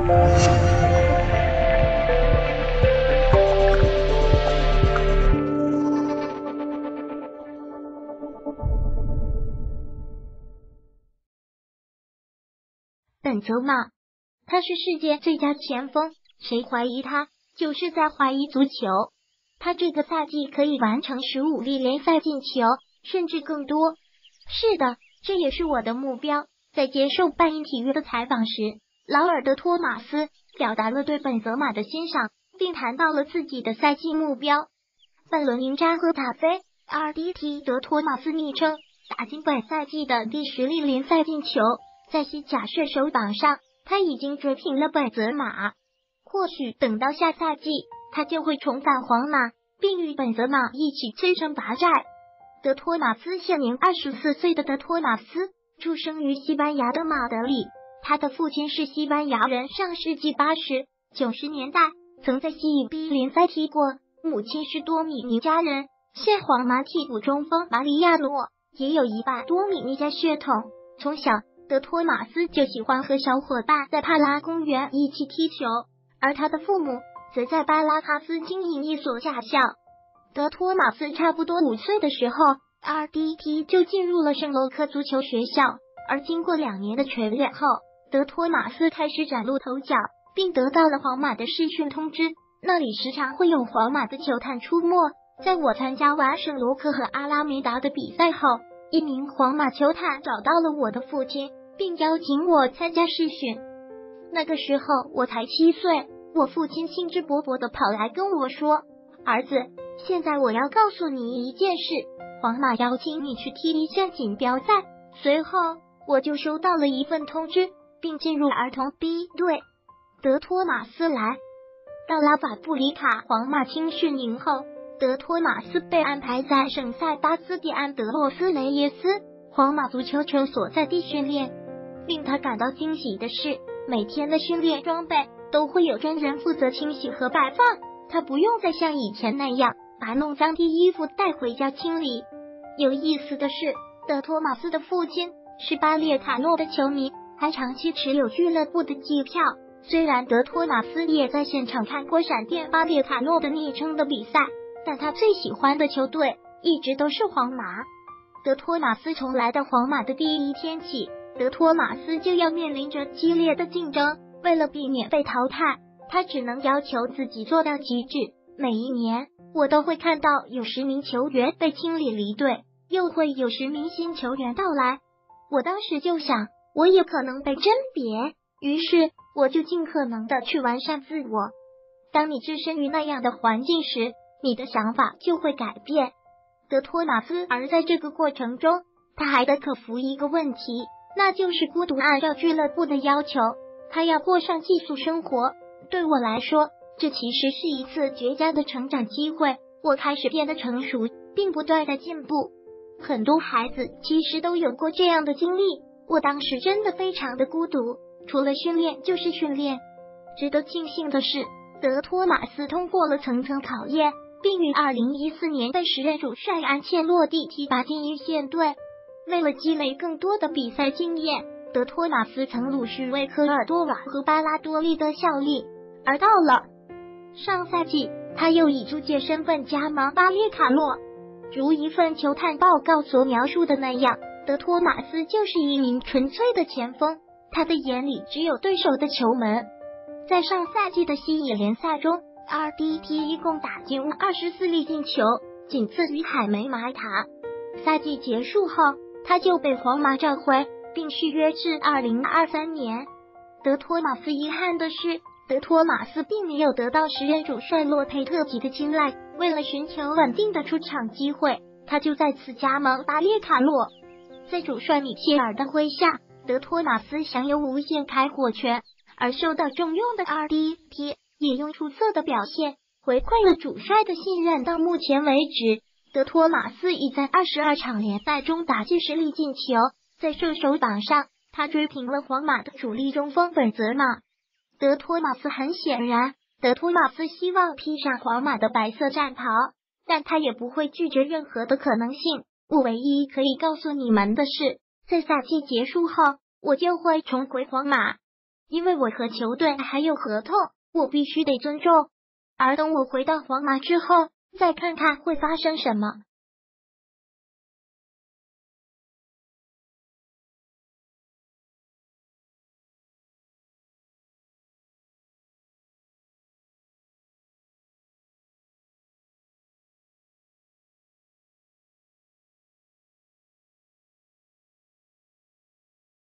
本泽马，他是世界最佳前锋，谁怀疑他，就是在怀疑足球。他这个赛季可以完成15粒联赛进球，甚至更多。是的，这也是我的目标。在接受半英体育的采访时，劳尔德托马斯表达了对本泽马的欣赏，并谈到了自己的赛季目标。本轮迎扎赫塔菲 ，RDT 德托马斯昵称打进本赛季的第10粒联赛进球。在西甲射手榜上，他已经追平了本泽马。或许等到下赛季，他就会重返皇马，并与本泽马一起摧城拔寨。德托马斯现年24岁的德托马斯，出生于西班牙的马德里。他的父亲是西班牙人，上世纪80、90年代曾在西乙 B 联赛踢过。母亲是多米尼加人，现皇马替补中锋马里亚诺也有一半多米尼加血统。从小，德托马斯就喜欢和小伙伴在帕拉公园一起踢球，而他的父母则在巴拉卡斯经营一所驾校。德托马斯差不多5岁的时候 ，RDT 就进入了圣罗科足球学校，而经过2年的锤炼后，德托马斯开始崭露头角，并得到了皇马的试训通知，那里时常会有皇马的球探出没。在我参加完圣罗科和阿拉梅达的比赛后，一名皇马球探找到了我的父亲，并邀请我参加试训。那个时候我才7岁，我父亲兴致勃勃地跑来跟我说：“儿子，现在我要告诉你一件事，皇马邀请你去踢一项锦标赛。”随后我就收到了一份通知，并进入儿童 B 队。德托马斯来到拉法布里卡皇马青训营后，德托马斯被安排在圣塞巴斯蒂安德洛斯雷耶斯皇马足球球所在地训练。令他感到惊喜的是，每天的训练装备都会有专人负责清洗和摆放，他不用再像以前那样把弄脏的衣服带回家清理。有意思的是，德托马斯的父亲是巴列塔诺的球迷，还长期持有俱乐部的机票。虽然德托马斯也在现场看过闪电巴列塔诺的昵称的比赛，但他最喜欢的球队一直都是皇马。德托马斯从来到皇马的第一天起，德托马斯就要面临着激烈的竞争，为了避免被淘汰，他只能要求自己做到极致。每一年，我都会看到有10名球员被清理离队，又会有10名新球员到来。我当时就想，我也可能被甄别，于是我就尽可能的去完善自我。当你置身于那样的环境时，你的想法就会改变。德托马斯而在这个过程中，他还得克服一个问题，那就是孤独。按照俱乐部的要求，他要过上寄宿生活。对我来说，这其实是一次绝佳的成长机会。我开始变得成熟，并不断的进步。很多孩子其实都有过这样的经历。我当时真的非常的孤独，除了训练就是训练。值得庆幸的是，德托马斯通过了层层考验，并于2014年被时任主帅安切洛蒂提拔进一线队。为了积累更多的比赛经验，德托马斯曾陆续为科尔多瓦和巴拉多利德效力，而到了上赛季，他又以租借身份加盟巴列卡诺。如一份球探报告所描述的那样，德托马斯就是一名纯粹的前锋，他的眼里只有对手的球门。在上赛季的西乙联赛中， RDT 一共打进24粒进球，仅次于海梅马塔。赛季结束后，他就被皇马召回，并续约至2023年。德托马斯遗憾的是，德托马斯并没有得到时任主帅洛佩特吉的青睐，为了寻求稳定的出场机会，他就再次加盟巴列卡诺。在主帅米切尔的麾下，德托马斯享有无限开火权，而受到重用的 RDT 也用出色的表现回馈了主帅的信任。到目前为止，德托马斯已在22场联赛中打进10粒进球，在射手榜上，他追平了皇马的主力中锋本泽马。德托马斯很显然，德托马斯希望披上皇马的白色战袍，但他也不会拒绝任何的可能性。我唯一可以告诉你们的是，在赛季结束后，我就会重回皇马。 因为我和球队还有合同，我必须得尊重。而等我回到皇马之后，再看看会发生什么。